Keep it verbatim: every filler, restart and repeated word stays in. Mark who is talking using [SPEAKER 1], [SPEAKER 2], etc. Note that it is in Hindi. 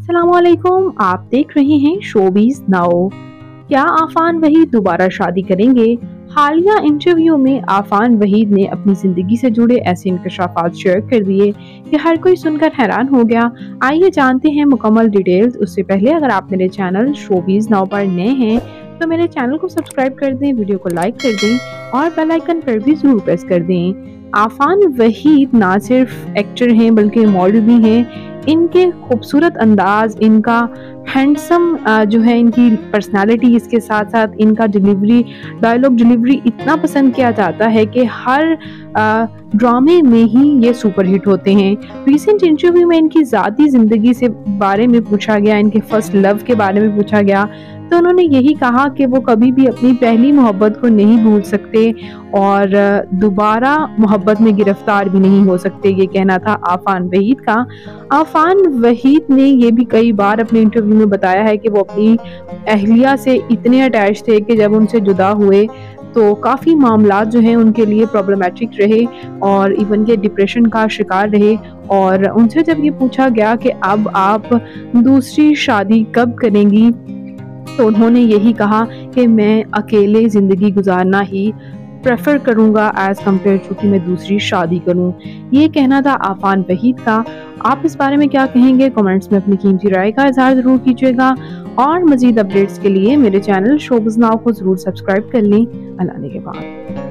[SPEAKER 1] अस्सलामुअलैकुम, आप देख रहे हैं शोबीज नाउ। क्या आफान वहीद दोबारा शादी करेंगे? हालिया इंटरव्यू में आफान वहीद ने अपनी जिंदगी से जुड़े ऐसे इंकशाफात शेयर कर दिए कि हर कोई सुनकर हैरान हो गया। आइए जानते हैं मुकम्मल डिटेल्स। उससे पहले अगर आप मेरे चैनल शोबीज नाउ पर नए हैं तो मेरे चैनल को सब्सक्राइब कर दें, वीडियो को लाइक कर दें और बेल आइकन पर भी जरूर प्रेस कर दें। आफान वहीद ना सिर्फ एक्टर हैं बल्कि मॉडल भी हैं। इनके खूबसूरत अंदाज, इनका हैंडसम जो है, इनकी पर्सनालिटी, इसके साथ साथ इनका डिलीवरी, डायलॉग डिलीवरी इतना पसंद किया जाता है कि हर ड्रामे में ही ये सुपरहिट होते हैं। रिसेंट इंटरव्यू में इनकी ज़ाती ज़िंदगी से बारे में पूछा गया, इनके फर्स्ट लव के बारे में पूछा गया, तो उन्होंने यही कहा कि वो कभी भी अपनी पहली मोहब्बत को नहीं भूल सकते और दोबारा मोहब्बत में गिरफ्तार भी नहीं हो सकते। ये कहना था आफान वहीद का। आफान वहीद ने ये भी कई बार अपने इंटरव्यू में बताया है कि वो अपनी अहलिया से इतने अटैच थे कि जब उनसे जुदा हुए तो काफ़ी मामला जो हैं उनके लिए प्रॉब्लमेटिक रहे और इवन के डिप्रेशन का शिकार रहे। और उनसे जब ये पूछा गया कि अब आप दूसरी शादी कब करेंगी, तो उन्होंने यही कहा कि मैं अकेले ज़िंदगी गुजारना ही प्रेफर करूँगा एज़ कम्पेयर टू कि मैं दूसरी शादी करूँ। ये कहना था आफान वहीद का। आप इस बारे में क्या कहेंगे? कमेंट्स में अपनी कीमती राय का इज़हार ज़रूर कीजिएगा और मज़ीद अपडेट्स के लिए मेरे चैनल शोबीज नाउ को ज़रूर सब्सक्राइब कर लें। अल्लाह ने के बाद।